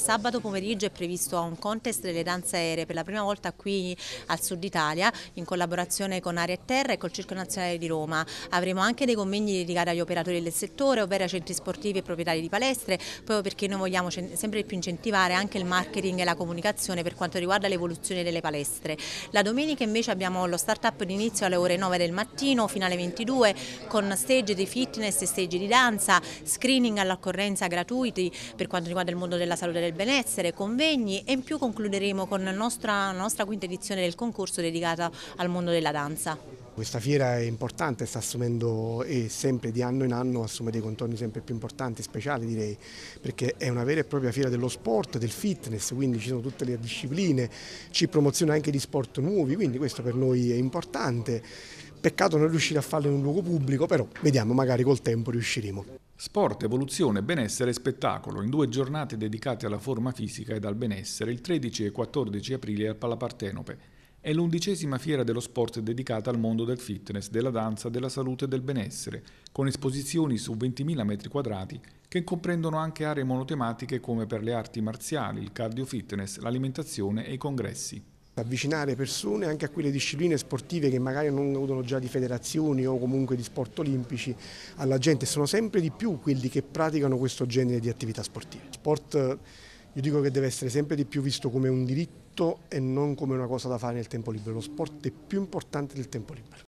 sabato pomeriggio è previsto un contest delle danze aeree per la prima volta qui al Sud Italia in collaborazione con Aria e Terra e col Circo Nazionale di Roma. Avremo anche dei convegni dedicati agli operatori del settore, ovvero ai centri sportivi e proprietari di palestre, proprio perché noi vogliamo sempre più incentivare anche il marketing e la comunicazione per quanto riguarda l'evoluzione delle palestre. La domenica invece abbiamo lo start-up d'inizio alle ore 9 del mattino fino alle 22 con stage di fitness e stage di danza, screening all'occorrenza gratuiti per quanto riguarda il mondo della salute e del benessere, convegni e in più concluderemo con la nostra quinta edizione del concorso dedicata al mondo della danza. Questa fiera è importante, sta assumendo e sempre di anno in anno assume dei contorni sempre più importanti, speciali direi, perché è una vera e propria fiera dello sport, del fitness, quindi ci sono tutte le discipline, ci promoziona anche di sport nuovi, quindi questo per noi è importante. Peccato non riuscire a farlo in un luogo pubblico, però vediamo, magari col tempo riusciremo. Sport, evoluzione, benessere e spettacolo in 2 giornate dedicate alla forma fisica ed al benessere il 13 e 14 aprile al Palapartenope. È l'11ª fiera dello sport dedicata al mondo del fitness, della danza, della salute e del benessere, con esposizioni su 20.000 metri quadrati che comprendono anche aree monotematiche come per le arti marziali, il cardio fitness, l'alimentazione e i congressi. Avvicinare persone anche a quelle discipline sportive che magari non godono già di federazioni o comunque di sport olimpici alla gente, sono sempre di più quelli che praticano questo genere di attività sportive. Sport, io dico che deve essere sempre di più visto come un diritto e non come una cosa da fare nel tempo libero. Lo sport è più importante del tempo libero.